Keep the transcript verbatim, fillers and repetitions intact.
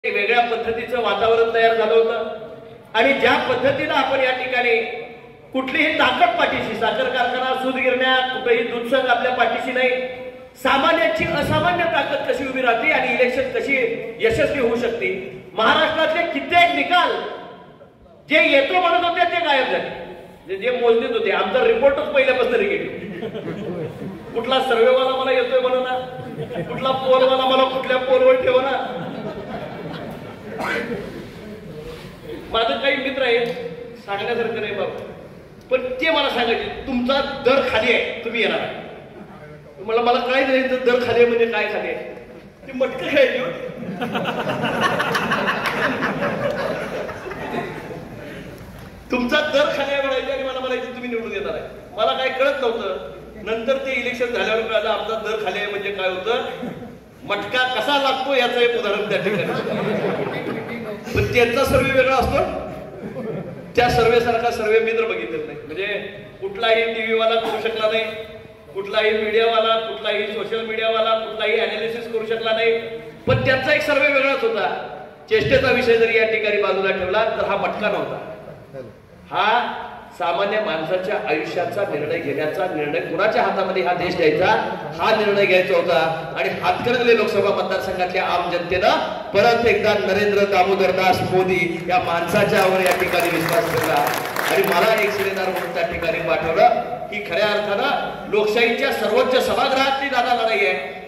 वेगळ्या पद्धतीचं वातावरण तयार झालं होतं आणि ज्या पद्धतीनं आपण या ठिकाणी कुठलीही ताकद पाठीशी, साखर कारखाना, सूत गिरण्या, कुठेही दूध संघ आपल्या पाठीशी नाही, सामान्याची असामान्य ताकद कशी उभी राहते आणि इलेक्शन कशी यशस्वी होऊ शकते. महाराष्ट्रातले कित्येक निकाल जे येतो म्हणत होते ते गायब झाले, जे मोजणीत होते. आमचा रिपोर्टच पहिल्यापासून निगेटिव्ह. कुठला सर्वेवाला मला येतोय म्हणून ना, कुठला पोलवाला मला कुठल्या पोलवर ठेव ना. माझं काही मित्र आहे, सांगण्यासारखं नाही बाबा, पण ते मला सांगायचे तुमचा दर खाली आहे, तुम्ही येणार आहे. मला मला काय नाही, दर खाली आहे म्हणजे काय खाली आहे ते मटकं खायची. तुमचा दर खाली आहे म्हणायचे आणि मला म्हणायचे तुम्ही निवडून येणार आहे. मला काय कळत नव्हतं. नंतर ते इलेक्शन झाल्यावर कळलं आमचा दर खाली आहे म्हणजे काय होतं, मटका कसा लागतो याचं एक उदाहरण त्या ठिकाणी. पण त्यांचा सर्वे वेगळा असतो, त्या सर्वे सारखा सर्वे मी तर बघितलेला नाही. म्हणजे कुठलाही टीव्ही वाला करू शकला नाही, कुठलाही मीडियावाला, कुठलाही सोशल मीडियावाला, कुठलाही अनालिसिस करू शकला नाही. पण त्यांचा एक सर्वे वेगळाच होता. चेष्टेचा विषय जरी या ठिकाणी बाजूला ठेवला तर हा मटका नव्हता. हा सामान्य माणसाच्या आयुष्याचा निर्णय घेण्याचा, निर्णय कुणाच्या हातामध्ये हा देश द्यायचा हा निर्णय घ्यायचा होता. आणि हातकणंगले लोकसभा मतदारसंघातल्या आम जनतेनं परत एकदा नरेंद्र दामोदरदास मोदी या माणसाच्या वर या ठिकाणी विश्वास ठेवला आणि मला एक शिलेदार म्हणून त्या ठिकाणी पाठवलं. ही खऱ्या अर्थानं लोकशाहीच्या सर्वोच्च सभागृहातली दादा लढाई आहे.